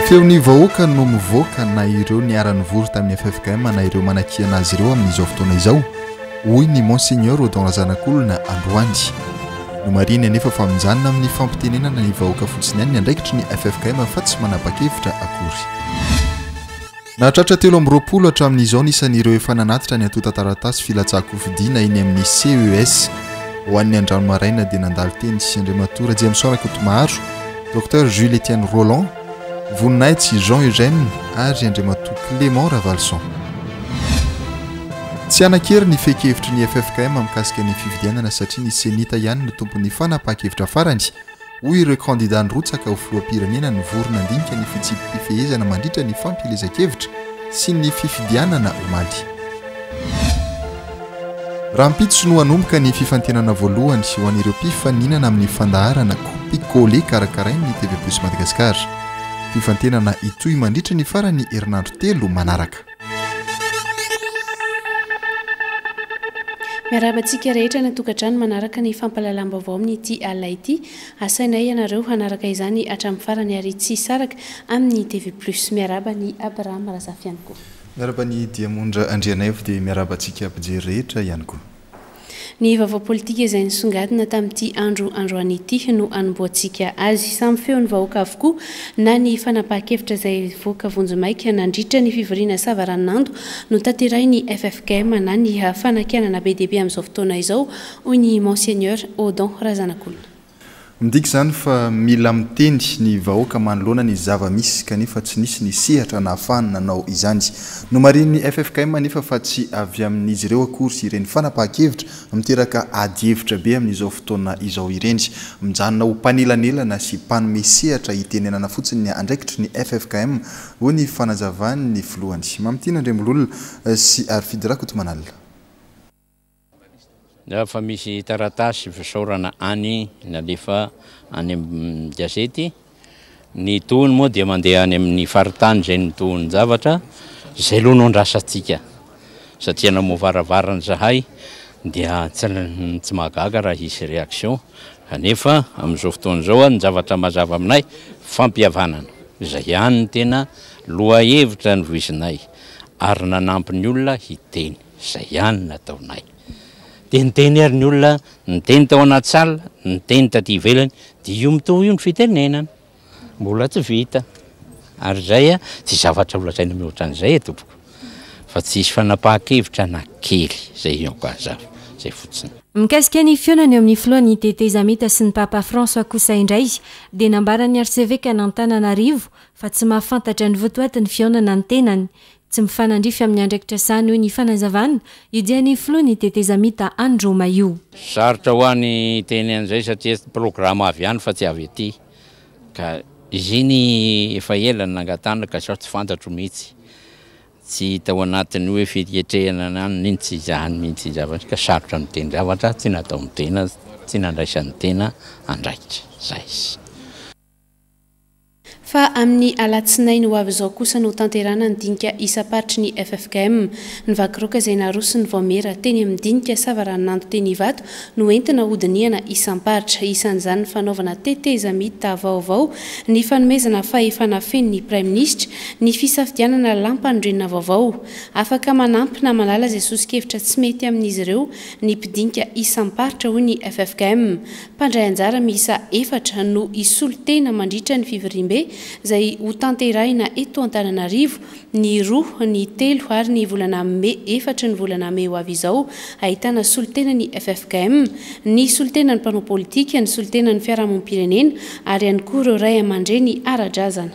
feon'ny vahoaka no mivoaka na ireo niara-ny vory tamin'ny FFKM na ireo manakiana azy ireo amin'izao fotoana izao hoy ny monseigneur Odon Razanakolona Androany no mariny anefa famonjanina amin'ny fampitenenana ny vahoaka fotsiny ihany ny andraikitry ny FFKM fa tsy manapa-kevitra akory. Nahatratra 13 hatramin'izao nisan'ireo efa nanatitra ny atota-taratasy filatsako fidiana iny amin'ny CES ho an'ny andrano maraina dia nandalo teny sy Andriamatora Jemsora Kotomaharo, Dr Jules Etienne Roland, Voninahitsy Jean Eugène ary Andriamato Clément Ravalson. Tsy anakery ny fekevitry ny FFKM mikasika ny fividianana satria ny senita ihany no tompon'ny fanapa-kevitra farany hoy ireo kandidat rotsaka ho filoham-pirenena ny vorona andinika ny fitsipifehezana mandritra ny fampilezan-kevitra sy ny fifidianana omaly. Raha mpitso no hanomboka ny fifantenana voalohany ho an'ireo mpifaninana amin'ny fandaharana kopikole karakarainy ny TV+ Madagasikara. Fifantenana itoy mandritra ny farany herinandro 3 manaraka. Miarabantsika rehetra natokatrano manaraka ny fampalalam-baovao amin'ity alina ity, asainay ianareo hanaraka izany hatramin'ny farany ary tsy saraka amin'ny TV+. Miaraba ny Abraham Razafy ihany koa. Miaraba ny Diamondra Andrianaevo dia miarabantsika mpijery rehetra ihany koa. Ny vaovao politika izay nisongadina tamin'ity androany ity no anomboantsika azy samy feo ny vahoaka avokoa na ny fanapahan-kevitra izay voaka vonjomaika nandritra ny fivoriana Savaranando no tanteray ny FFKM na ny fanakianana be dia be amin'izao fotoana izao hoy ny monseigneur Odon Razanakolona. Midika izany fa mila miteny ny vahoaka manoloana ny zava-misy kanefa tsy nisy ny sehatra na ahafahany nanao izany. No mariny ny FFKM nefa fa tsy avy amin'izy ireo akory sy ireny fanapahan-kevitra miteraka ady hevitra be amin'izao fotoana izao ireny. Mijanona ho mpanelanelana sy mpanome sehatra hitenenana fotsiny ny andraikitry ny FFKM ho ny fanazavany ny filohany. Mamitiny Andremololona sy Arfidy Rakotomanalina. Fa misy taratasy fisaorana any nalefa any amin'ny gazety ny tohony moa dia mandeha any amin'ny faritany zay ny tohony zavatra zay loha no andrasantsika satria namovaravarana zahay dia tsy mahagaga raha hisy réaction kanefa amin'izao fotoana izao ny zavatra mazava aminay fampihavanana izay ihany ny tena loha hevitra ny voisinay ary nanampy ny olona hiteny izay ihany nataonay. Teny ary ny olona niteny tao anaty sala, niteny taty ivelany, dia io mitohy io ny fitenenana. Mbola tsy vita. Ary zay tsy zavatra olazaina mihoatra an'izay tompoko. Fa tsy isy fanapahan-kevitra na kely zay io ka zava, zay fotsiny. Mikasika ny fionany eo amin'ny filohan'ny Tete Zamita sy ny Papa François kosa indray dia nambaran'ny artsevêque an'Antananarivo fa tsy mahafantatra ny votoaty ny fionana ny tenany. Tsy mifanandrify amin'ny andraikitra sahany hoe ny fanazavana idian'ny filohan'ny Tete Zamita Andro Maio. Sarotra ho any teny an'izay satria programa avy ihany fa tsy avy ety. Ka izy iny efa ela nangatana ka sao tsy fantatro mihitsy. Tsy tao anatin'ny hoe fietrehana any niny tsy izahany mihitsy zavatra ka sarotra miteny zavatra tsy natao mitena tsy nandraisan'ny tena andraikitra. Zay. Fa amin'ny alatsinainy ho avy izao kosa no tanterana ny dinika isaparitry ny FFKM ny vakiroka izay naroso ny Vaomera teny amin'ny dinika Savaranando teny Ivato no entina hodiniana isam-paritra isan'izany ny fanaovana Tete Zamita vaovao ny fanomezana fahefana fen'ny Prime Ministre ny fisafidianana lampandrenina vaovao afaka manampy na malala izay sosikevitra tsy mety amin'izy ireo ny mpidinika isam-paritra hoy ny FFKM mpandray anjara miisa 4 no isolotena mandritra ny fivirimbe zay ho tanterahina eto Antananarivo ny 2 ny 3 ary ny volana Mey 4 ny volana Mey ho avy izao ahitana solotena ny FFKM ny solotena ny mpanao politika ny solotena ny fiarahamonim-pirenena ary ihany koa ireo ray aman-dreny ara-drazana.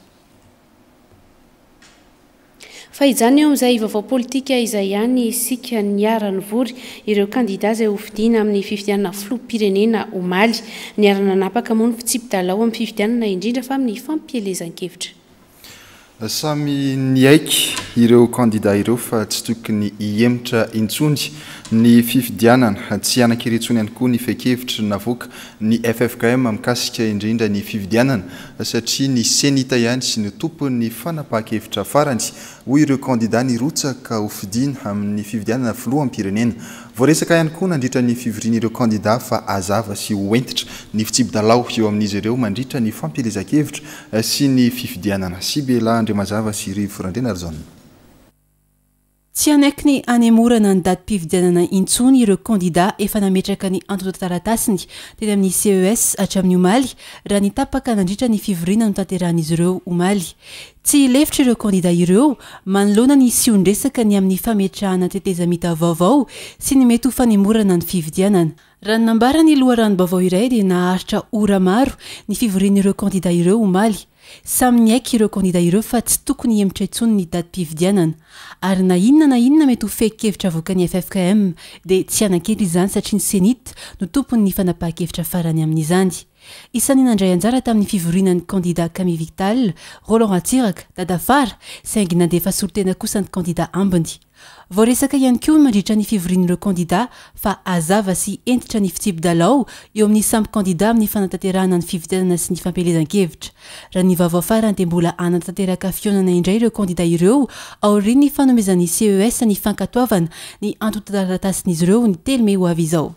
Fa izany eo amin'izay vaovao politika izay ihany isika niara-ny vory ireo kandida izay ho fidiana amin'ny fifidianana filoham-pirenena omaly niara-nanapaka moa ny fitsipidalao amin'ny fifidianana indrindra fa amin'ny fampielezan-kevitra. samy niaiky ireo candidat ireo fa tsy tokony hiemitra intsony ny fifidianana tsy anankiretsony ihany koa ny fekevitra navoaka ny FFKM mikasika indrindra ny fifidianana satria ny senita ihany sy ny tompony fanapaha-kevitra farany hoy ireo candidat ny rotsaka ho fidina amin'ny fifidianana filohampirenena voaresaka ihany koa nandritra ny fivoriana ireo candidat fa azava sy hoentitra ny fitsibidalao eo amin'izy ireo mandritra ny fampielezan-kevitra sy ny fifidianana Sibela Andriamazava sy Rivo Randrena Arzona. Tsy anaiky ny anemorana ny datim-pifidianana intsony ireo candidat efa nametraka ny antotaratasiny teny amin'ny CES hatramin'ny omaly raha ny tapaka nandritra ny fivoriana no tanterahan'izy ireo omaly. Tsy ilefitra ireo candidat ireo manoloana ny sion-dresaka ny amin'ny fametrahana tetezamita vaovao sy ny mety ho fanemorana ny fifidianana. Raha nambara ny loharanom-baovao iray dia naharitra ora maro ny fivorian'ireo candidat ireo omaly. Samy niaiky ireo candidat ireo fa tsy tokony hiemitra intsony ny datim-pifidianana ary na inona mety ho fekevitra avoakan'ny FFKM dia tsy anankely izany satria ny senit no tompony ny fanapaha-kevitra farany amin'izany. Isan'ny nandray anjara tamin'ny fivorianan'ny candidat Camille Victal, Roland Ratsiraka, Dada Fara, saingy nandefa sorotena kosa ny candidat ambiny. Voaresaka ihany koa mandritra ny fivorian'ireo candidat fa azava sy entitra ny fitsibidalao eo amin'ny samby candidat amin'ny fanatanterahana ny fifidianana sy ny fampielezan-kevitra. Raha ny vaovao farany dia mbola anatanteraka fionana indray ireo candidat ireo aorian'ny fanomezan'ny CES ny fankatoavana ny antotaratasiny ireo ny telome ho avy izao.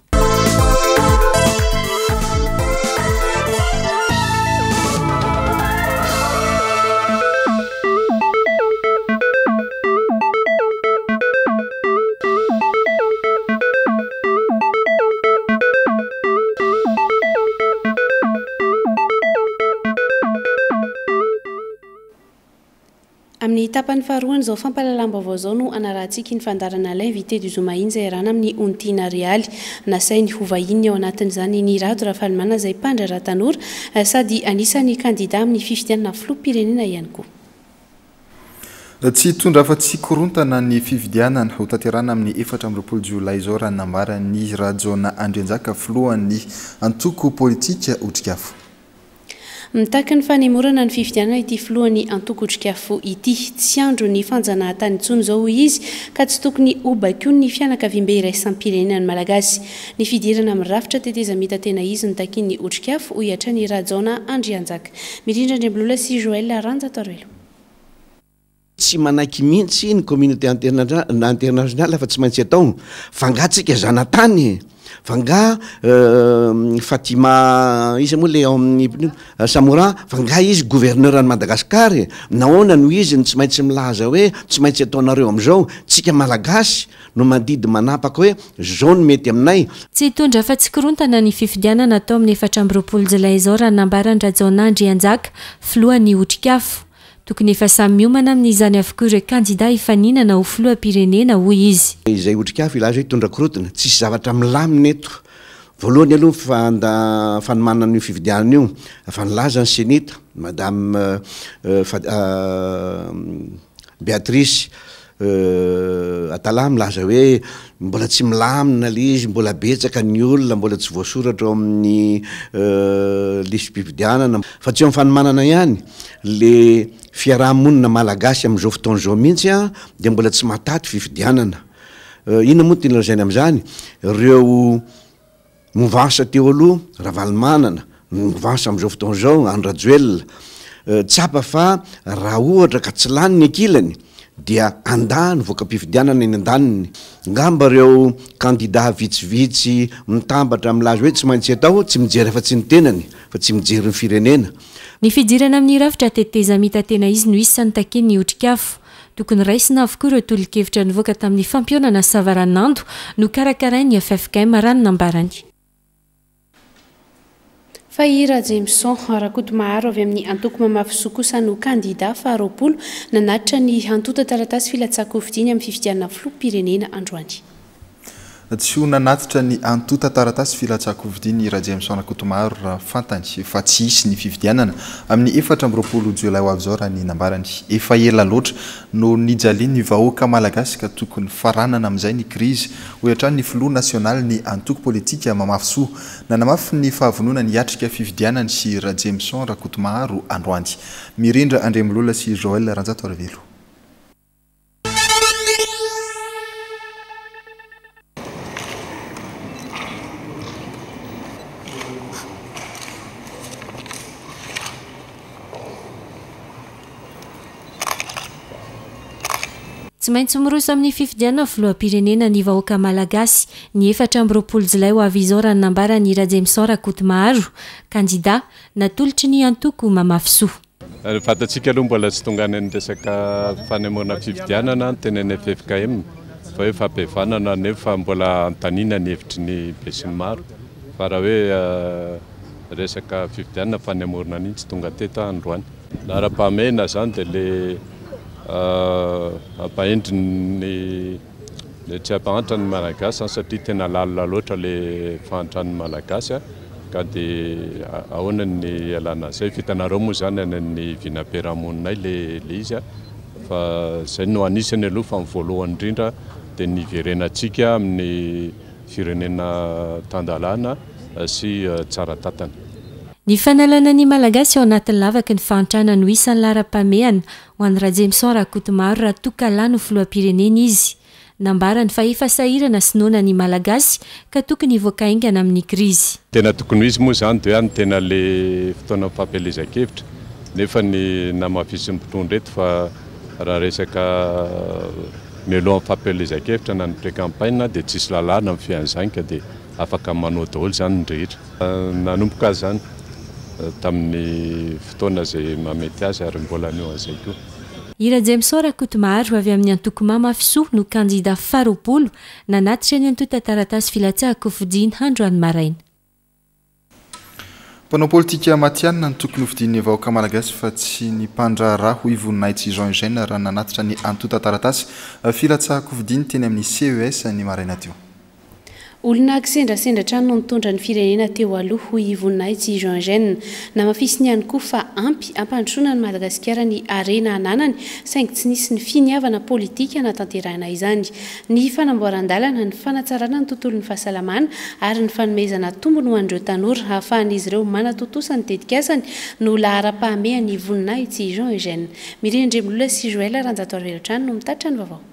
Amin'ny tapany faharoany izao fampalalam-baovao izao no anarantsika ny fandarana l'invité du jour mahiny izay arahana amin'ny Ontina Rialy. Nasainy ho vahiny ao anatin'izany ny Rado Rafalimana izay mpandra raha tanora sady anisan'ny candidat amin'ny fifidianana filoham-pirenena ihany koa. Tsy tondra afa-tsy korontana ny fifidianana ho tanterana amin'ny 14 Jolay izao raha nambara ny Rajona Andrianjaka filohan'ny antoko politika Otrikafo. Mitaka ny fanemorana ny fifidianana ity filohan'ny antoko Otrikafo ity tsy andro ny fanjanahantany intsony izao hoy izy ka tsy tokony ho baikoa ny fianakaviam-be iraisam-pirenena ny Malagasy. Ny fidirana amin'ny rafitra tetezamita tena izy ny takin'ny Otrikafo ho hiatra ny Rajona Andrianjaka. Mirindra Andriambolola sy Joël Ranjatorelo. Tsy manaiky mihitsy ny communauté internationale fa tsy maintsy atao fangatsika zanatany fanga Fatima izy moa le amin'ny Samora fanga izy gouverneur any Madagasikara nahoana no izy tsy maintsy milaza hoe tsy maintsy ataonareo am'izao tsika malagasy no mandidy manapaka hoe jaune mety aminay. Tsy tondra fa tsy korontana ny fifidianana atao amin'ny 14 Jolay izao raha nambarany Rajona Andrianjaka filohan'ny Otrikafo. Tokony efa samy miomana amin'izany avokoa ireo candidat hifaninana ho filoham-pirenena hoy izy. Izay Otrikafo ilaza hoe tondra korotana tsisy zavatra milamina eto. Voalohany aloha fanomanana io fifidianana io fa nilaza ny senita madame Béatrice Atala milaza hoe mbola tsy milamina le izy mbola betsaka ny olona mbola tsy voasoratra ao amin'ny listim-pifidianana fa tsy eo amin'ny fanomanana ihany le fiarahamonina malagasy amin'izao fotoana izao mihitsy dia mbola tsy mataty fifidianana. Inona moa tena lazainy amin'izany ireo movance teo aloha Ravalomanana movance amin'izao fotoana izao Andrajoelina tsapa fa raha ohatra ka tsy lany ny ankilany dia andany voaka-pifidianana eny an-daniny. Ngamba ireo candidat vitsivitsy mitambatra milaza hoe tsy maintsy atao tsy mijery afa-tsy ny tenany fa tsy mijery ny firenena. Ny fidirana amin'ny rafitra tetezamita tena izy no isan'ny taken'ny Otrikafo. Tokony raisina avokoa ireo tolo-kevitra nivoaka tamin'ny fampionana Savaranando no karakarain'ny FFKM raha ny nambarany. Fa ira Jameson rakoto maharo avy amin'ny antoko mamafisoa kosa no candidat faharoapolo nanatitra ny antota taratasy filatsako fidiany amin'ny fifidianana filoham-pirenena androany. tsy ho nanatitra ny antota taratasy filatsako vidiany raha Jameson Kotomaro raha fantany fa tsy hisy ny fividianana amin'ny 4 Jolay ho avy izao raha ny nambarany efa ela loatra no nijaliany ny vahoaka malagasy ka tokony faranana amin'izay ny krizy ho hatrany ny filoha nasionaly ny antoko politika mamafy soa nanamafy ny fahavonona ny atrika fividianany sy raha Jameson Kotomaro androany mirindra Andremolola sy Joël Ranjato Arvelo. tsy maintsy miroso amin'ny fifidiana filoam-pirenena ny vahoaka malagasy ny 4 Jolay ho avy izao raha nambarany raha Jameson Kotomaro kandida natolotry ny antoko mamafy soa. Fatatsika aloha mbola tsy tonga any resaka fanemona fifidianana tenen'ny FFKM fa hoe fampihavanana nefa mbola antanina ny hevitry ny be sy ny maro fa raha hoe resaka fifidianana fanemorana ny tsy tonga teto androany lara-pamena zany dia le ampahendry ny tsy ampahantra ny malagasy satria tena lalina loatra le fahantrany malagasy ka dia ahoana ny alana zay fitanareo moa zany any vinaperamonina le izy fa zay no anisany aloha fa voalohany indrindra dia niverenantsika amin'ny firenena tandalana sy tsara tatana. Ny fanalana ny malagasy ao anatin'ny lavaky ny fahantrana no isan'ny lara-pamehana ho an'ny raha Jameson Kotomaro raha toka lany ho filoam-pirenena izy nambarany fa efa sahirana sinoana ny malagasy ka tokony voakaingana amin'ny krizy. Tena tokony izy moa zany dia tena le fotoana fampielezan-kevitra nefa ny namafisy ny mpitondra eto fa raha resaka mialoha amin'ny fampielezan-kevitra na ny pré-campagne dia tsisy lalàna amin'ny fian'izany ka dia afaka manao daholo zany ny rehetra nanomboka azy zany tamin'ny fotoana zay mamety azy ary mbola neo an'izay koa. Ira Jameson Kotomaro avy amin'ny antoko mamafy soa no kandida faharoapolo nanatitra ny antota taratasy filatsahako fidiany androany maraina. Mpanao politika matianina ny tokony hovidian'ny vahoaka malagasy fa tsy ny mpandraharaha ho ivoninahitsy Jean Eugène raha nanatitra ny antota taratasy filatsahako fidiany teny amin'ny CES ny maraina teo. Olona akisendrasendra trano no nitondra ny firenena teo aloha ho ivoninahitsy Jean Eugène namafisiny ihany koa fa ampy ampandrosoana ny Madagasikara ny arena ananany saingy tsy nisy ny finiavana politika natanterahana izany. Ny fanamboaran-dalana ny fanatsarana ny tontolon'ny fahasalamana ary ny fanomezana tombony ho an'ireo tanora ahafahan'izy ireo manatotosa ny dedikasany no lahara-pahamehan'ny ivoninahitsy Jean Eugène. Mirindremolola sy Joël Ranjato Arvelotrano no mitatra ny vaovao.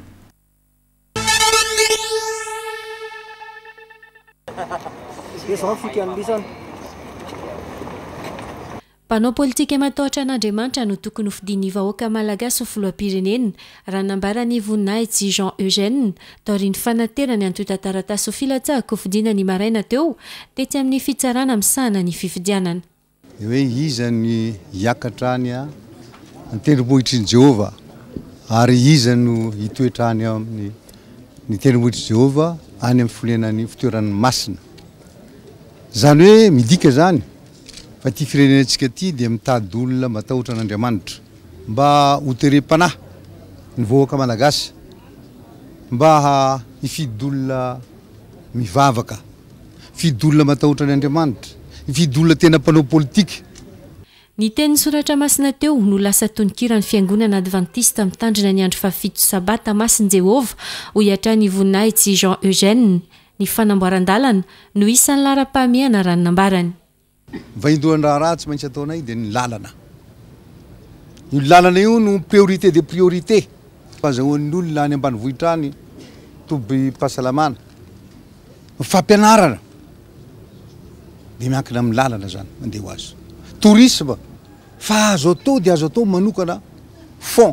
Mpanao politika matahotra an'Andriamanitra no tokony hofidian'ny vahoaka malagasy ho filoam-pirenena raha nambarany ivoninahitsy Jean Eugène taorian'ny fanaterany antota taratasy ho filatsahako fidiana ny maraina teo tetsy amin'ny fitsarana misahana ny fifidianana. Hoe iza ny hiakatrany ny tendrombohitry ny Jehova ary iza no hitoetrany amin'ny ny tendrombohitry Jehova any amin'ny filenany fitoeran'ny masina. Zany hoe midika zany fa ty firenenantsika ty dia mitady olona matahotra an'Andriamanitra mba hoterem-panahy ny vahoaka malagasy mba hifidy-olona mivavaka, fidy-olona matahotra an'Andriamanitra, fidy-olona tena mpanao politika. Ny tenin'ny soratra masina teo no lasa tononkirany fiangonana adventista mitandrina ny andro fafito sabata masin'i Jehova ho hiatrany ivoninahitsy Jean Eugène. Ny fanamboaran-dalana no isan'ny lara-pahamehana raha nambarany. Vaindohan-draha raha tsy maintsy ataonay dia ny lalana. Io lalana io no priorité des priorités. Fahazahoan'ny olona any ambanivohitra any tobi-pahasalamana. Fampianarana. Dia miankina amin'ny lalana zany mandeha ho azy. Tourisme. Fa azo atao dia azo atao manokana fond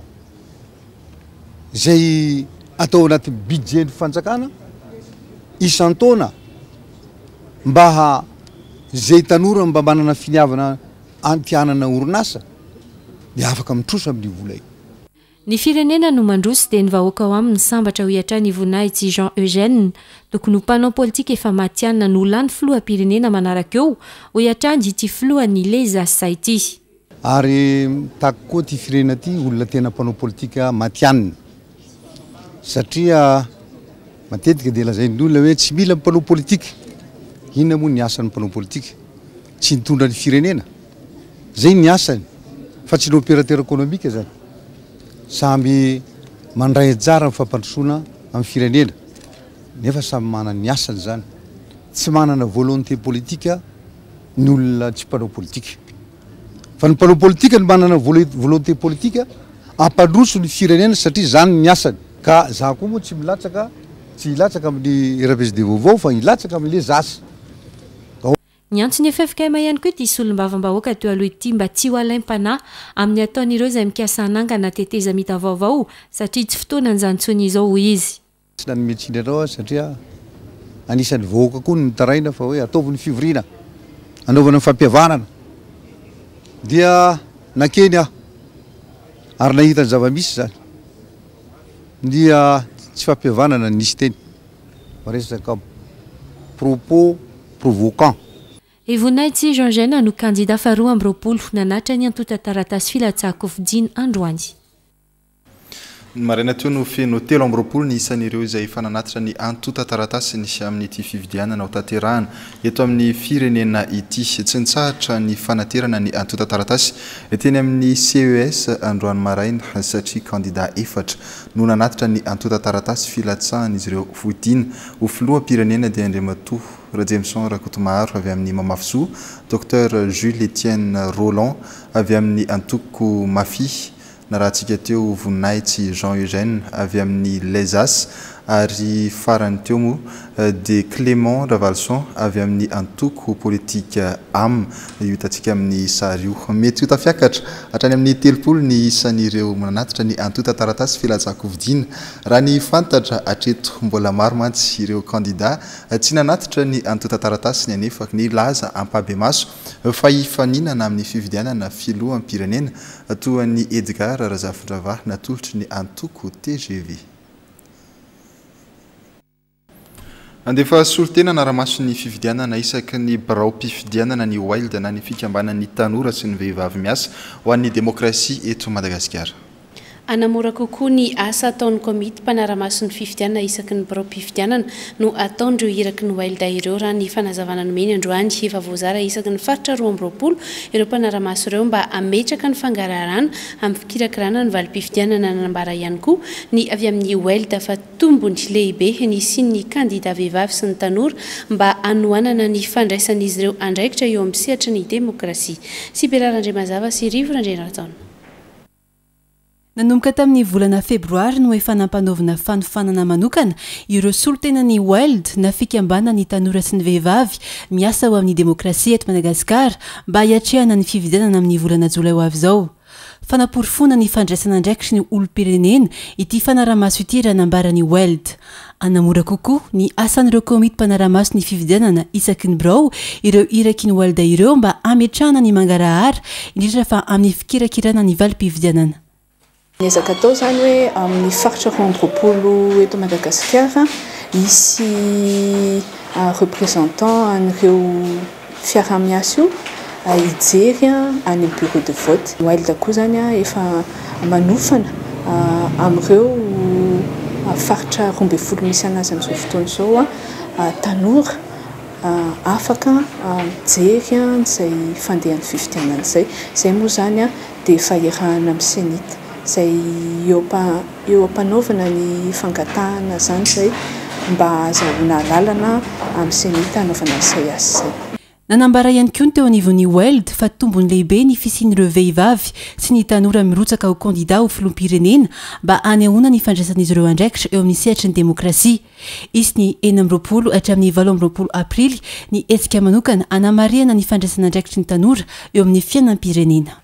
zay atao anaty budget ny fanjakana isan-taona mba zay tanora mba manana finiavana antianana orinasa dia afaka mitrosa amin'ny vola io. Ny firenena no mandroso dia ny vahoaka ao aminy sambatra ho hiatrany ivoninahitsy Jean Eugène tokony ho mpanao politika efa matianina no lany filoha-pirenena manaraka eo ho hiatrany ity filohan'ny Leza Saity. Ary tako koa ty firenena ty olona tena mpanao politika matianina satria matetika dia lazain'olona hoe tsy mila mpanao politika inona moa ny asan'ny mpanao politika tsy nitondra ny firenena zay ny asany fa tsy ny opérateur économique zany samby mandray ajara mifampandrosoana amin'ny firenena nefa samy manana ny asany zany tsy manana volonté politika ny olona tsy mpanao politika fa ny mpanao politika ny manana volonté politika ampandroso ny firenena satria zany ny asany ka za koa moa tsy milatsaka tsy ilatsaka amin'ny RPSD vaovao fa ilatsaka amin'le zasy ny antsony FFKM ihany koa ty solom-bavambahoaka teo aloha ity mba tsy ho alaim-panahy amin'ny ataon'ireo izay mikasa anangana teteza mita vaovao satria tsy fotoana ny zantsony izao hoy izy tsy nany metsiny arao satria anisan'ny vahoaka koa ny mitaraina fa hoe ataovy ny fivoriana anaovana ny fampihavanana dia nakeny aho ary nahita ny zava-misy zany dia tsy fampihavanana nisy teny fa resaka propos provoquant Evonaitsy Jean Gène no candidat faharoa amby roapolo nanatra ny antota taratasy filatsako fidiny androany. Ny maraina teo no feno telo amby roapolo ny isan'ireo izay fananatitra ny antota taratasy nisy amin'ity fividianana ho tanterahana eto amin'ny firenena ity tsy nitsahatra ny fanaterana ny antota taratasy teny amin'ny CES androany maraina satria candidat efatra no nanatitra ny antota taratasy filatsahan'izy ireo fodina ho filoham-pirenena dia Andriamatoa Jameson Rakotomaharo avy amin'ny Mamafisoa, Dr Jules Etienne Roland avy amin'ny Antoko Mafy, na raha antsika teo Voninahitsy Jean Eugène avy amin'ny Lesas ary farany teo moa de Clément Ravalson avy amin'ny antoko politika am hitantsika amin'ny sary io mety ho tafiakatra hatrany amin'ny telopolo ny isan'ireo manatitra ny antota taratasy filatsako vidina raha ny fantatra hatreto mbola maro mantsy ireo candidat tsy nanatitra ny antota taratasy ny anefa ny laza ampabe-maso fa hifaninana amin'ny fividianana filohampirenena toa ny Edgar Razafindravah natolotry ny antoko TGV. Andefa solotena naramaso ny fividianana isaky ny barao mpifidianana ny Wild na ny fikambanan'ny tanora sy ny vehivavy miasa ho an'ny demokrasia eto Madagasikara. Anamora kokoa ny asa ataon'ny komity mpanaramaso ny fifidianana isaky ny barao mpifidianana no ataondreo iraky ny Wilda ireo raha ny fanazavana nomeny androany efa voazara isaky ny faritra 2020 ireo mpanaramaso ireo mba ametraka ny fangararana amin'ny fikirakirana ny valim-pifidianana nanambara ihany koa ny avy amin'ny Wilda fa tombony lehibe ny sin'ny kandida vehivavy sy ny tanora mba anoanana ny fandraisan'izy ireo andraikitra eo amin'ny sehatra ny demokrasia. Sibelarandrimazava sy Rivorandrenataona. Nanomboka tamin'ny volana febroary no efa nampanaovana fanofanana manokana ireo solotenan'ny Wild na fikambana ny tanora sy ny vehivavy miasa ho amin'ny demokrasia eto Madagasikara mba hiatrehana ny fividianana amin'ny volana jolay ho avy izao. Fanaporofona ny fandraisana andraikitry ny olom-pirenena ity fanaramaso ity raha nambarany Wild. Anamora kokoa ny asan'ireo komity mpanaramaso ny fividianana isaky ny birao ireo iraky ny Wild ireo mba ametrahana ny mangarahara indrindra fa amin'ny fikirakirana ny valim-pividianana. Ezaka atao zany hoe amin'ny faritra 20 eto Madagasikara misy représentant an'ireo fiarah-miasa io hijery any bureau de vote. Wild koa zany efa manofana amin'ireo faritra 12 misy anazy amin'izao fotoana izao tanora afaka mijery izay fandehan'ny fifidianana izay moa zany dia efa iarahana amin'ny senita zay eo ampanaovana ny fangatahana zany zay mba azahoana lalana amin'ny senita anaovana izay asa izay. Nanambara ihany koa teo anivon'ny Wild fa tombony lehibe ny fisian'ireo vehivavy sy ny tanora mirotsaka ho candidat ho filoham-pirenena mba hanehoana ny fandraisan'izy ireo andraikitra eo amin'ny sehatra ny demokrasia. Izy ny 20 hatramin'ny 20 aprily ny hetsika manokana hanamariana ny fandraisana andraikitry ny tanora eo amin'ny fiainam-pirenena.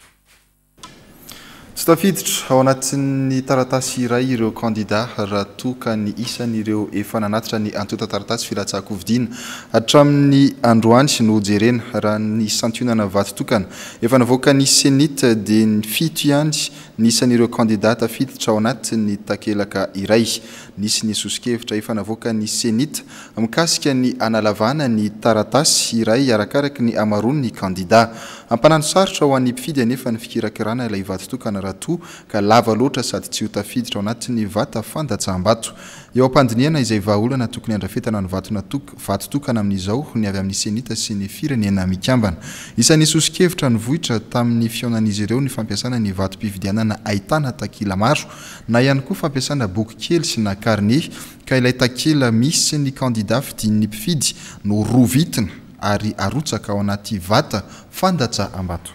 Tsy tafiditra ao anatin'ny taratasy iray ireo candidat raha toka ny isan'ireo efa nanatitra ny antota taratasy filatsako vidina hatramin'ny androany no jerena raha ny santionana vato tokana efa navoaka ny senita dia ny fito ihany ny isan'ireo candidat tafiditra ao anatin'ny takelaka iray. Nisy ny sosikevitra efa navoaka ny senita mikasika ny analavana ny taratasy iray arakaraky ny amarony ny candidat ampanano sarotra ho an'ny mpifidy anefa ny fikirakirana ilay vatotokana raha toa ka lava loatra sady tsy ho tafiditra ao anatin'ny vata fandatsaham-bato eo am-pandiniana izay vahaolana tokony andrafetana ny vatotokana amin'izao ny avy amin'ny senita sy ny firenena mikambana isan'ny sosikevitra ny vohitra tamin'ny fionan'izy ireo ny fampiasana ny vatom-pividianana ahitana takila maro na ihany koa fampiasana boky kely sy na carnet ka ilay takila misy ny kandida fidin'ny mpifidy no rovitina ary arotsaka ao anaty vata fandatsaham-bato.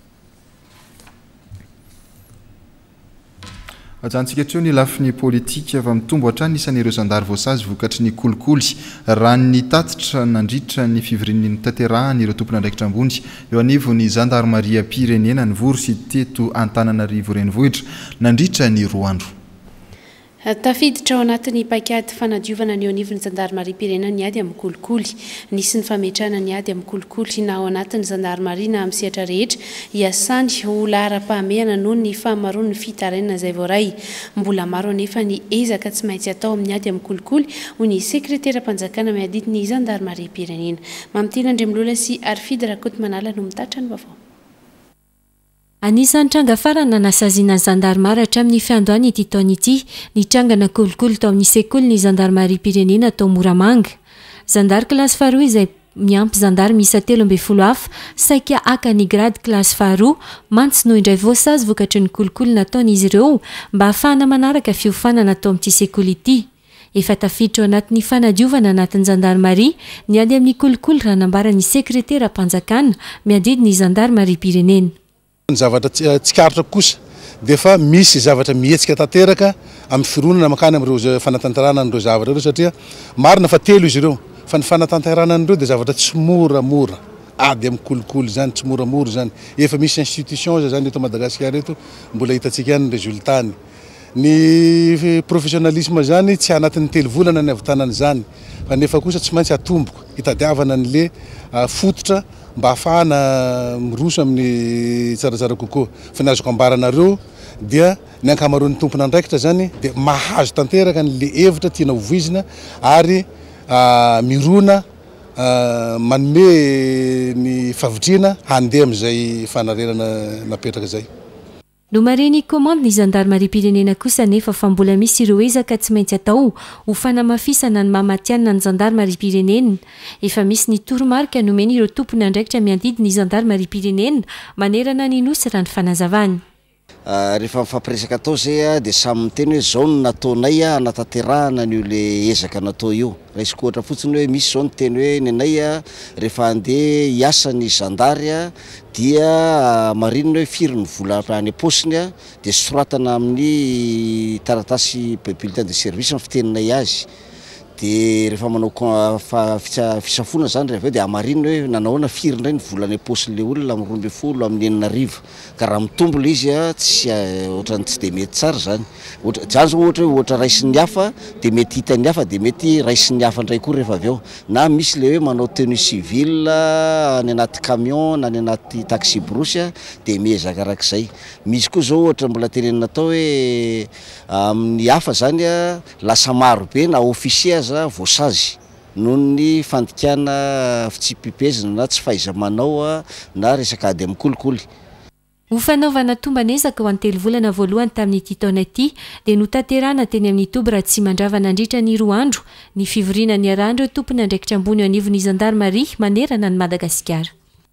Ajantsika teo ny lafiny politika avy amin'ny tombo hatrany isan'ireo zandary voasazy vokatry ny kolikoly raha ny tatitra nandritra ny fivorian'ny tanterahany ireo tompona andraikitra ambony eo anivony zandarmaria pirenena ny vory sy teto Antananarivo renivohitra nandritra ny 2 andro. Tafiditra ao anatin'ny pakady fanadiovana ny anivon'ny zandarmaria pirenena ny ady amin'ny kolikoly nisy ny fametrahana ny ady amin'ny kolikoly na ao anatin'ny zandarmaria na amin'ny sehatra rehetra iasany ho lahara-pahamehana noho ny fahamaroan'ny fitarainana izay voaray mbola maro anefa ny ezaka tsy maintsy atao amin'ny ady amin'ny kolikoly ho ny sekretera-panjakana miadidiny zandarmaria pirenena Mamitena Andremilola sy Arfidy Rakoto Manala no mitatra ny vaovao. Anisan'ny tranga farana nasaziana zandarmara hatramin'ny fiandohany ity taona ity ny trangana kolikoly tao amin'ny sekoly ny zandarmaria pirenena tao Moramanga. Zandary kilasy faharoa izay miampy zandary miisa 13 hafa saika aka ny grady kilasy faharoa mantsy no indray voasazy vokatry ny kolikoly nataon'izy ireo mba hahafahana manaraka fiofanana tao amin'ity sekoly ity. Efa tafiditra ao anatin'ny fanadiovana anatin'ny zandarmaria ny ady amin'ny kolikoly raha nambaran'ny sekretera-panjakana miadidiny zandarmaria pirenena. Ny zavatra tsikarotra kosa dia fa misy zavatra mihetsika tanteraka amin'ny fironana makany amin'ireo fanatanterahana an'ireo zavatra ireo satria marina fa 3 izy ireo fa ny fanatanterahana an'ireo dia zavatra tsy moramora ady amin'ny kolikoly zany tsy moramora zany efa misy institution zany eto Madagasikara eto mbola hitantsika ihany ny resultany ny professionnalisme zany tsy anatin'ny 3 volana ny avitanana zany fa nefa kosa tsy maintsy atomboka hitadiavana an'le fototra mba hafahana miroso amin'ny tsaratsara kokoa fa ny azoko ambaranareo dia ny ankamaroan'ny tompona andraikitra zany dia mahazo tanteraka n'le hevitra tiana hovoizina ary mirona manome ny favitriana handeha amin'izay fanarerana napetraka zay. No mareny komande ny zandarmaria pirenena kosa nefa fa mbola misy ireo ezaka tsy maintsy atao ho fanamafisana ny mamatianina ny zandarmaria pirenena. Efa misy ny toromarika nomeny ireo tompony andraikitra miandidiny zandarmaria pirenena manerana ny nosy raha ny fanazavany. Rehefa mifampiresaka atao zay dia samy miteny hoe zao no nataonay anatanterahana an'io le ezaka natao io. Raisiko ohatra fotsiny hoe misy zao ny teny hoe ny anay rehefa andeha hiasa ny zandary dia marinina hoe firy ny vola any am-paosiny dia soratana amin'ny taratasy bulletin de service ny fiteninay azy. Dia rehefa manao fisafona zany rehefa dia amarinina hoe nanahoana firy indray ny vola any am-paosin'le olona amin'ny 12 amin'ny 9 ka raha mitombo le izy tsy ohatrany tsy dia mety tsara zany. Zany zao ohatra hoe ohatra raisin'ny hafa dia mety hitan'ny hafa dia mety raisin'ny hafa indray koa rehefa avy eo. Na misy le hoe manao tenue civile any anaty camion na any anaty taxi brosy dia miezaka arak'izay. Misy koa zao ohatra mbola tenenina atao hoe amin'ny hafa zany lasa maro be na ofisier voasazy noho ny fandikana fitsipipezina na tsy fahaiza-manao na resaka ady amin'ny kolikoly. Ho fanaovana tombanezaka ho an-3 volana voalohany tamin'ity taona ity dia notanterahana teny amin'ny toby raha tsy mandravana nandritra ny 2 andro ny fivoriana ny arandro tompony andraikitra ambony anivon'ny zandarmaria manerana ny Madagasikara.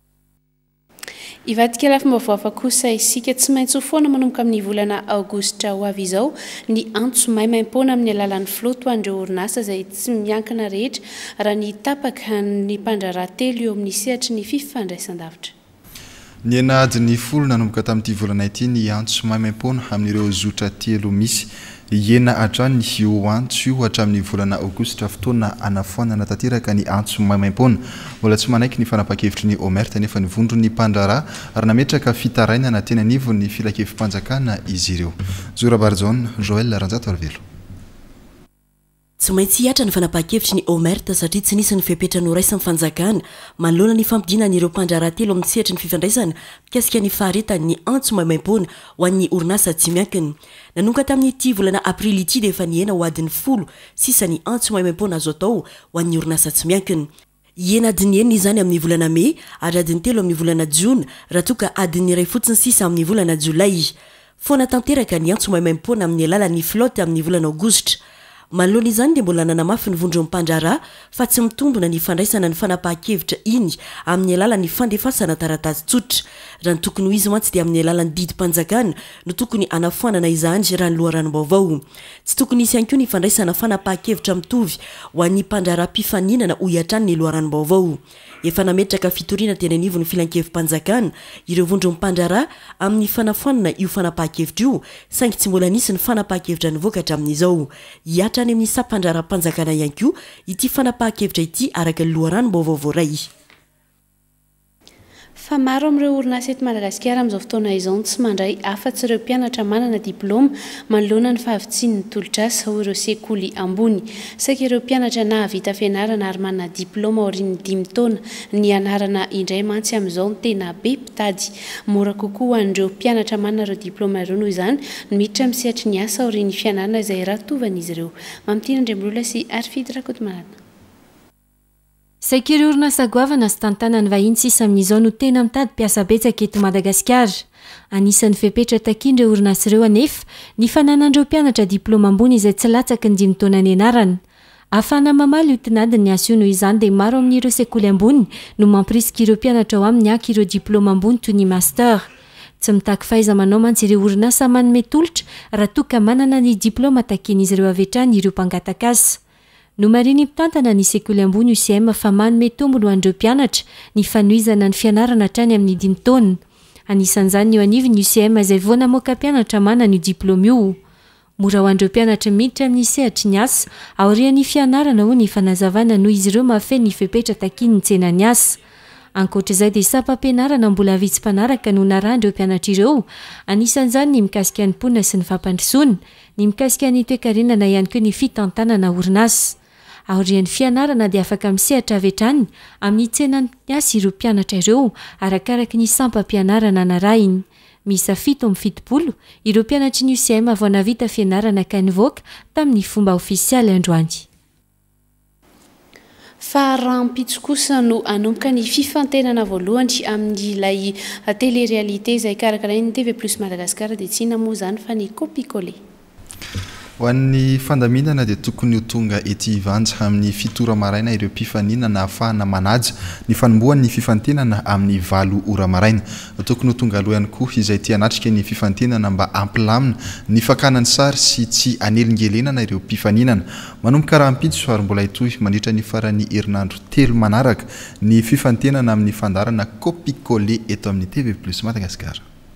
Ivadika lafim-baovao kosa isika tsy maintsy ho foana manomboka amin'ny volana aogositra ho avy izao ny antso maimaim-poana amin'ny alalan'ny filotoandreo orinasa izay tsy miankina rehetra raha ny tapaka ny mpandrarahatelo eo amin'ny sehatry ny fifandraisan-davitra. Ny enady ny folo nanomboka tamin'ity volana ity ny antso maimaim-poana amin'ireo zotra 3 misy iena hatrany io antso io hatramin'ny volana aogositra fotoana anafoanana tanteraka ny antso maimaim-poana. Mbola tsy manaiky ny fanapa-kevitry ny Omerta nefa ny vondro ny mpandraraha ary nametraka fitarainana teny anivo ny filakevim-panjakana izy ireo. Zora Barzon, Joël Ranjato Arvelo. Tsy maintsy hiatra ny fanapa-kevitry ny Omerta satria tsy nisy ny fepetra noraisy ny fanjakana manoloana ny fampidina an'ireo mpandrarahatelo amin'ny sehatry ny fifandraisana mikasika ny faharetany ny antso maimaim-poana ho an'ny orinasa tsy miankina. Nanonka tamin'ity volana aprily ity dia efa niena ho adiny 10 sisa ny antso maimaim-poana azo atao ho an'ny orinasa tsy miankina. iena adiny enina izany amin'ny volana Mai ary adiny 3 amin'ny volana Jiona raha toa ka adiny 2 fotsiny sisa amin'ny volana Jolay. Foana tanteraka ny antso maimaim-poana amin'ny alalan'ny flotte amin'ny volana Aogositra. Manoloana izany dia mbola nanamafy ny vondro mpandraharaha fa tsy mitombona ny fandraisana ny fanapahan-kevitra iny amin'ny alalan'ny fandefasana taratasy tsotra. Raha ny tokony ho izy mantsy dia amin'ny alalan'ny didim-panjakana no tokony anafoanana izany raha ny loharanom-baovao. Tsy tokony isy ihany koa ny fandraisana fanapahan-kevitra mitovy ho an'ny mpandraharaha-pifaninana ho iatrany ny loharanom-baovao. Efa nametraka fitoriana teny anivon'ny filan-kevi-panjakana ireo vondro mpandraharaha amin'ny fanafoanana io fanapahan-kevitra io saingy tsy mbola nisy ny fanapahan-kevitra nivokatra amin'izao. Hiatra any amin'ny sampandraharaha-mpanjakana ihany koa ity fanapahan-kevitra ity araka ny loharanom-baovao voaray. Fa maro amin'ireo orinasa eto Madagasikara amin'izao fotoana izao tsy mandray afa-tsy ireo mpianatra manana diplôma manoloana ny fahavitsin'ny tolotrasa ho ireo sekoly ambony. Saika ireo mpianatra nahavita fianarana ary manana diplôma aorian'ny 5 taona ny anarana indray mantsy amin'izao ny tena be mpitady. Mora kokoa ho an'ireo mpianatra manana ireo diplôma ireo noho izany no miditra misehatra ny asa aorian'ny fianarana izay ratovan'izy ireo. Mamitiny Andriambola sy Arfidy Rakotomalana. Saika ireo orinasa goavana sy tantanany vahiny sisa amin'izao no tena mitady mpiasa betsaka eto Madagasikara. Anisan'ny fepetra takindreo orinasa ireo anefa ny fananandreo mpianatra diplôma ambony izay tsy latsaky ny 5 taona ny anarana. Afana mamaly io tinadiny asa io noho izany dia maro amin'ireo sekoly ambony no mampirisika ireo mpianatra ao amin'ny anky ireo diplôma ambony toy ny master. Tsy mitaky fahaiza-manao mantsy ireo orinasa manome tolotra raha toa ka manana ny diplôma taken'izy ireo avy hatrany ireo mpangataka asa. No mariny mpitantana ny sekoly ambony UCM fa manome tombony ho an'ireo mpianatra ny fanohizana ny fianarana hatrany amin'ny 5 taona. Anisan'izany eo anivony UCM izay vao namoaka mpianatra manana io diplôma io. Mora ho an'ireo mpianatra miditra amin'ny sehatry ny asa aorian'ny fianarana ho ny fanazavana noho izy ireo mahafeno ny fepetra takiny ny tsenany asa. Ankoatr'izay dia sapam-pianarana mbola vitsy mpanaraka no narandreo mpianatra ireo. Anisan'izany ny mikasika ny mponina sy ny fampandrosoana, ny mikasika ny toe-karenana ihany koa ny fitantanana orinasa. Aorian'ny fianarana dia afaka misehatra avy hatrany amin'ny tsenany asa ireo mpianatra ireo arakaraka ny sampam-pianarana narahiny. Misa 770 ireo mpianatry ny UCM vao navita fianarana ka nivoaka tamin'ny fomba ofisialy androany. Fa rahampitso kosa no anomboka ny fifantenana voalohany amin'ny ilay télé-réalité izay karakarain'ny TV+ Madagasikara dia tsy inona moa izany fa ny copier-coller. Ho an'ny fandaminana dia tokony ho tonga ety Ivanja amin'ny 7 ora maraina ireo mpifaninana ahafahana manaja ny fanombohan'ny fifantenana amin'ny 8 ora maraina. Tokony ho tonga aloha ihany koa izay tia hanatrika ny fifantenana mba ampilamina ny fakanany sary sy tsy anelingelenana ireo mpifaninana. Manomboka rahampitso ary mbola hitohy mandritra ny farany herinandro 3 manaraka ny fifantenana amin'ny fandarana copier-coller eto amin'ny TV+ Madagasikara.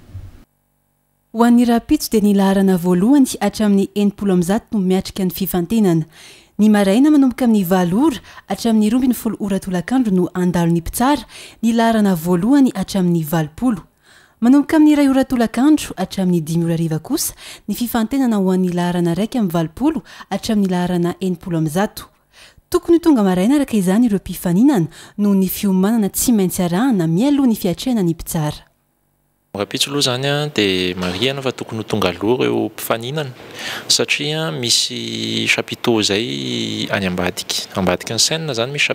Ho an'ny rahampitso dia ny laharana voalohany hatramin'ny 80 no miatrika ny fifantenana. Ny maraina manomboka amin'ny 9 ora hatramin'ny 12 ora tolakandro no andalony mpitsara ny laharana voalohany hatramin'ny 20. Manomboka amin'ny 2 ora tolakandro hatramin'ny 10 ora hariva kosa ny fifantenana ho an'ny laharana 1 amin'ny 20 hatramin'ny laharana 80. Tokony tonga maraina araka izany ireo mpifaninana noho ny fiomanana tsy maintsy arahana mialoha ny fiatrehana ny mpitsara. Rahampitso aloha zany dia marihana fa tokony ho tonga aloha ireo mpifaninana satria misy chapiteau zay any ambadika ny scène zany misy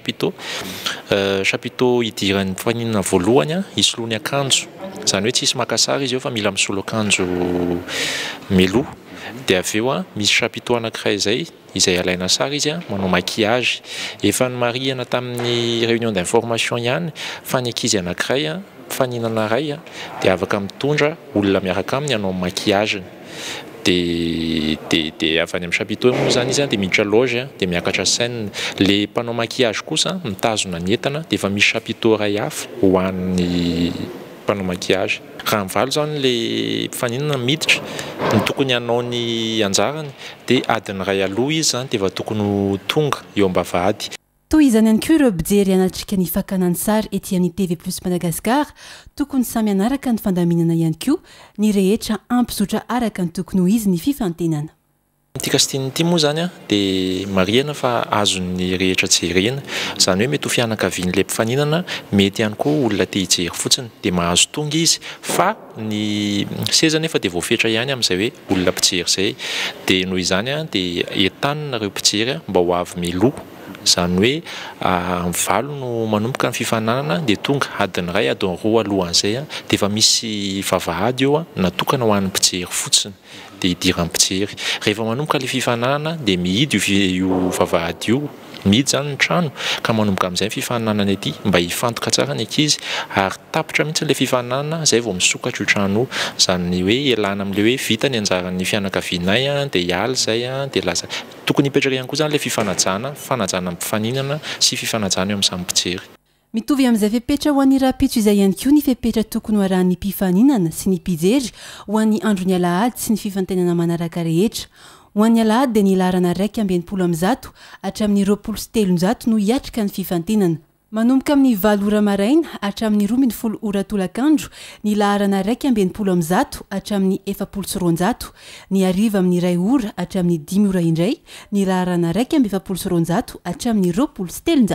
chapiteau idiran'ny mpifaninana voalohany isoloany akanjo, zany hoe tsisy maka sary izy eo fa mila misolo akanjo meloa. Dia avy eo misy chapiteau anankiray izay alaina sary izy manao maquillage. Efa ny marihana tamin'ny réunion d'information ihany fa ny ankizy anankiray faninana ray dia afaka mitondra olona miaraka aminy hanao maquillage. Dia avy any amin'ny chapiteau moa zany izy dia miditra loge dia miakatra scène. Le mpanao maquillage kosa mitazona ny entana dia efa misy chapiteau ray hafa ho an'ny mpanao maquillage. Raha mivalo zany le mpifaninana miditra ny tokony hanao ny anjarany dia adiny ray aloha izy zany dia efa tokony tonga eo am-bavahady. Toy izany ihany koa ireo mpijery anatrika ny fakanany sary ety amin'ny TV+ Madagasikara tokony samy anaraka ny fandaminana ihany koa ny rehetra ampizotra araka ny tokony ho izy ny fifantenana. Ity kasitiny ity moa zany dia marihana fa azon'ny rehetra jerena, zany hoe mety ho fianakavian'ilay mpifaninana, mety ihany koa olona te hijery fotsiny dia mahazo tonga izy fa ny seza nefa dia voafetra ihany amin'izay hoe olona mpijery izay. Dia noho izany dia entanina ireo mpijery mba ho avy meloa zany hoe valo no manomboka ny fifananana dia tonga adiny ray adiny roa alohan'izay dia efa misy vavahady eo natokana ho an'ny mpijery fotsiny dia hidiran'ny mpijery. Rehefa manomboka ilay fifananana dia mihidy io vavahady io, mihidy zany ny trano ka manomboka amin'izay ny fifananana ety mba hifantoka tsara ny ankizy ary tapitra mihitsy ilay fifananana zay vao misokatra io trano io. Zany hoe ialana amin'ilay hoe vita ny anjaran'ny fianakavianay dia hiala izay dia lasa tokony hipetraka ihany koa zany ilay fifanajana ampifaninana sy fifanajana eo amin'ny samy mpijery. Mitovy amin'izay fepetra ho an'ny rapitso izay ihany koa ny fepetra tokony ho arahan'ny mpifaninana sy ny mpijery ho an'ny andron'ny alahady sy ny fifantenana manaraka rehetra. Ho an'ny alahady dia ny larana 120 hatramin'ny 23 no hiatrika ny fifantenana. Manomboka amin'ny 7 ora maraina hatramin'ny 12 ora tolakandro ny laharana 120 hatramin'ny 40 ny hariva amin'ny 2 ora hatramin'ny 10 ora indray ny laharana 120 hatramin'ny 27.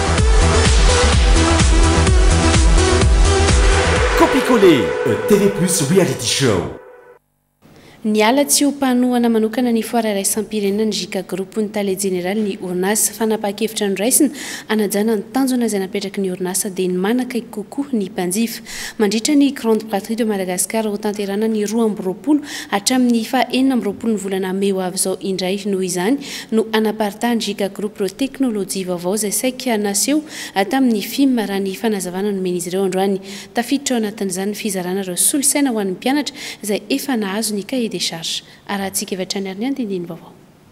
Copicolé, TV Plus Reality Show. Niala tsy ho mpanohana manokana ny foara raisam-pirenena ny Jika Groupe ny tale général ny orinasa fanapa-kevitra ny raisina anajana ny tanjona izay napetraky ny orinasa dia ny manakaiky kokoa ny mpanjifa mandritra ny Grande Patrie de Madagascar ho tanterana ny 2020 hatramin'ny 4 ny volana May ho avy izao indray. Noho izany no anaparitahan'ny Jika Groupe ireo teknôlôjia vaovao izay saika naseho tamin'ny film raha ny fanazavana nomeny izy ireo androany. Tafiditra ao anatin'izany fizarana ireo solosaina ho an'ny mpianatra izay efa nahazo ny cahier des charges. Arahantsika evatrany ary ny andindiny vaovao.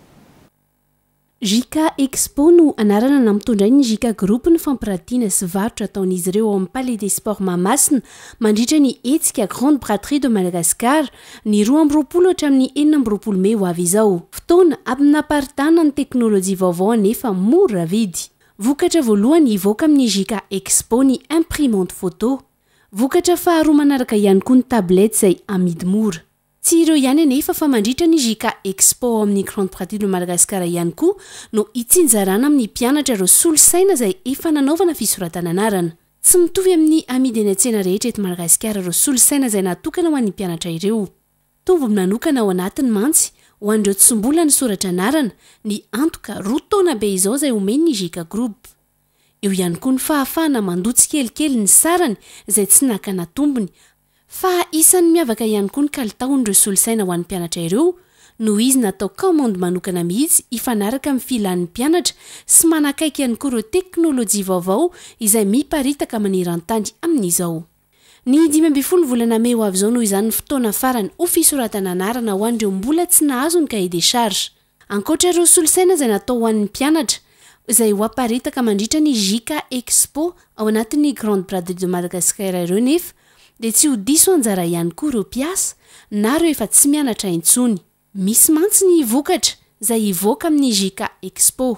Jika Expo no anarana na mitondray ny Jika Groupe ny fampirantiana sy varotra ataon'izy ireo ao amin'ny Palais des Sports Mahamasina mandritra ny hetsika Grande Patrie de Madagascar ny 2020 hatramin'ny 4 May ho avy izao. Fotoana ampinaparitahana ny teknôlôjia vaovao anefa mora vidy. Vokatra voalohany hivoaka amin'ny Jika Expo ny imprimante photo. Vokatra faharoa manaraka ihany koa ny tablety izay amidy mora. Tsy ireo ihany anefa fa mandritra ny Jika Expo amin'ny Grande Patrie de Madagascar ihany koa no itsinjarana amin'ny mpianatra ireo solosaina izay efa nanaovana fisoratana anarana. Tsy mitovy amin'ny amidy eny an-tsena rehetra eto Madagasikara ireo solosaina izay natokana ho an'ny mpianatra ireo. Tombony manokana ao anatiny mantsy ho an'ireo tsy mbola nisoratra anarana ny antoka roa taona be izao izay omeny ny Jika Groupe. Eo ihany koa ny fahafahana mandotsy kelikely ny sarany izay tsy nakana tombony. Fa isan'ny miavaka ihany koa ny kalitaon'ireo solosaina ho an'ny mpianatra ireo noho izy natao commande manokana mihitsy ifanaraka amin'ny filan'ny mpianatra sy manakaiky ihany koa ireo teknôlôjia vaovao izay miparitaka maneran-tany amin'izao. Ny 12 volana May ho avy izao noho izany fotoana farany ho fisoratana anarana ho an'ireo mbola tsy nahazo ny cahier des charges. Ankoatra ireo solosaina izay natao ho an'ny mpianatra izay ho aparitaka mandritra ny Jika Expo ao anatin'ny Grande Patrie de Madagascar ireo nefa dia tsy ho diso anjara ihany koa ireo mpiasa na ireo efa tsy mianatra intsony. Misy mantsy ny vokatra izay hivoaka amin'ny Jika Expo.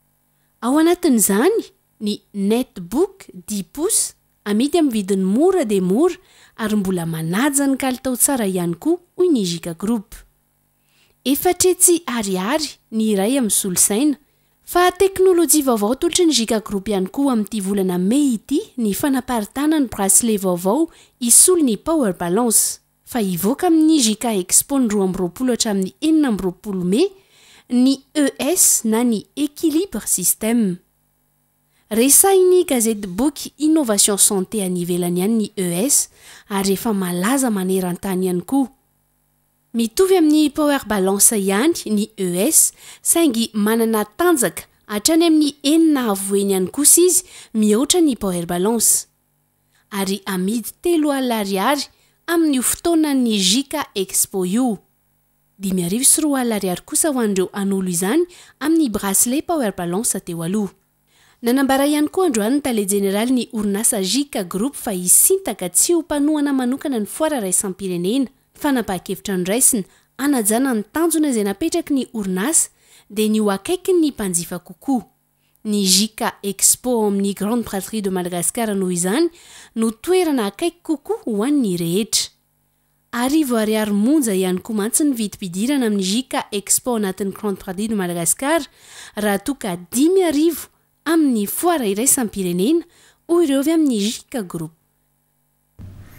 Ao anatin'izany ny netbook 10 pouces amidy amin'ny vidiny mora dia mora ary mbola manaja ny kalitao tsara ihany koa hoy ny Jika Groupe. Efatretsy ariary ny iray amin'ny solosaina. Fa teknôlôjia vaovao tolotra ny Jika Groupe ihany koa amin'ity volana May ity ny fanaparitahana ny bracelet vaovao isolo ny power balance. Fa hivoaka amin'ny Jika Expo ny 2020 hatramin'ny 4 May ny ES na ny équilibre système. Resahin'ny gazety boky Innovation Santé anivelany ihany ny ES ary efa malaza maneran-tany ihany koa. Mitovy amin'ny power balance ihany ny ES saingy manana tanjaka hatrany amin'ny 4 avoeny ihany kosa izy mihoatra ny power balance. Ary amidy 3 alariary amin'ny fotoana ny Jika Expo io. 5 alariary kosa ho an'ireo an'olo izany amin'ny bracelet power balance teo aloha. Nanambara ihany koa androany ny tale général ny orinasa Jika Groupe fa hisintaka tsy ho mpanohana manokana ny foara raisam-pirenena. Fanapa-kevitra ny raisina anajana ny tanjona izay napetraky ny orinasa dia ny ho akaiky ny mpanjifa kokoa. Ny Jika Expo amin'ny Grande Patrie de Madagascar noho izany no toerana akaiky kokoa ho an'ny rehetra. Arivo ariary monja ihany koa mantsy ny vidim-pidirana amin'ny Jika Expo anatin'ny Grande Patrie de Madagascar raha toka 10,000 amin'ny foara iraisam-pirenena hoy ireo avy amin'ny Jika Groupe.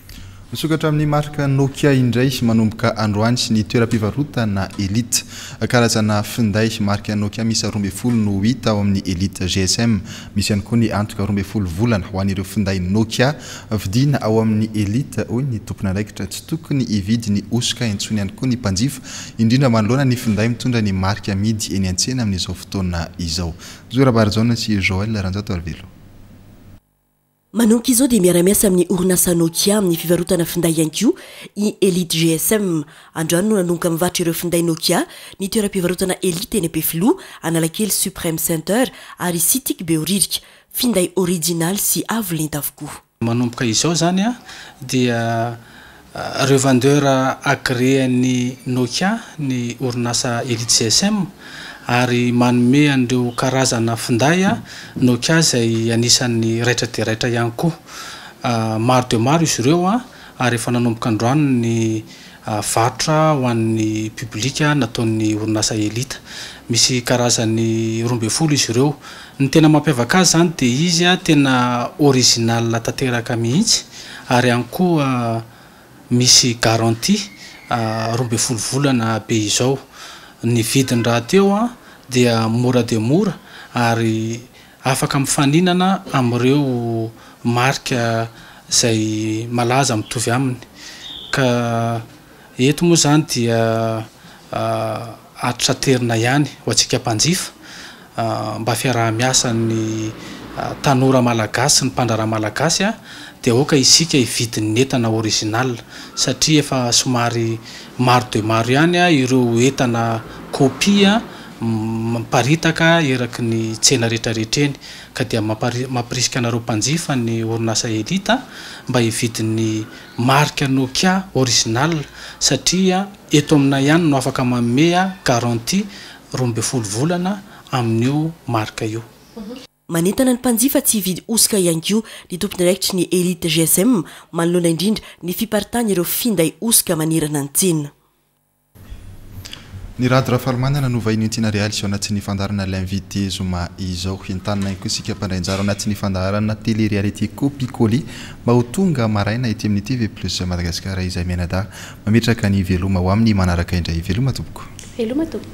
misokatra amin'ny marka Nokia indray manomboka androany sy ny toeram-pivarotana Elite karazana finday marka Nokia misy 12 no hita ao amin'ny Elite GSM misy ihany koa ny antoka 12 volana ho an'ireo finday Nokia vidina ao amin'ny Elite hoy ny tompona andraikitra tsy tokony hividy ny osika intsony ihany koa ny mpanjifa indrindra manoloana ny finday mitondra ny marka amidy eny an-tsena amin'izao fotoana izao. Zorabarzona sy Joël Ranjato Arvelo. Manonka izao dia miara-miasa amin'ny orinasa Nokia amin'ny fivarotana finday ihany koa i Elite GSM. Androany no nanonka mivarotra ireo finday Nokia ny toeram-pivarotana Elite eny Ampefiloha, Analakely Supreme Center ary Sitik Beoririka, finday original sy avo lenta avokoa. Manomboka izao zany dia revendeur agréan'ny Nokia ny orinasa Elite GSM ary manome andreo karazana finday Nokia izay anisan'ny raitra dia raitra ihany koa. Maro dia maro izy ireo ary efa nanomboka androany ny varotra ho an'ny publika nataon'ny orinasa Elite. Misy karazany 12 izy ireo. Ny tena mampiavaka azy zany dia izy tena original tanteraka mihitsy ary ihany koa misy garantie 12 volana be izao. Ny vidiny raha teo dia mora dia mora ary afaka mifaninana amin'ireo marka izay malaza mitovy aminy. Ka eto moa zany dia atraterina ihany ho antsika mpanjifa mba fiaraha-miasa ny tanora malagasy sy ny mpandraraha malagasy dia oka isika hividin'ny entana original satria efa somary maro dia maro ihany ireo entana kopia mamparitaka eraky ny tsena rehetrarehetra eny ka dia mampirisika anareo mpanjifa ny orinasa Elite mba hividin'ny marka Nokia original satria eto aminay ihany no afaka manome garantie 12 volana amin'io marka io. Manentana ny mpanjifa tsy hividy osika ihany koa ny tompony andraikitry ny Elite GSM manoloana indrindra ny fiparitana ireo finday osika manirana ny tsena. Ny radio Rafalmana nanovainy antina réalisation anatin'ny fandarana l'invité zoma izao entanina koa isika mpandrainjara anatin'ny fandarana télé-réalité Copicoli mba ho tonga maraina ety amin'ny TV Plus Madagasikara izay mianada mametraka ny veloma ho amin'ny manaraka indray. Veloma tompoko. Veloma tompoko.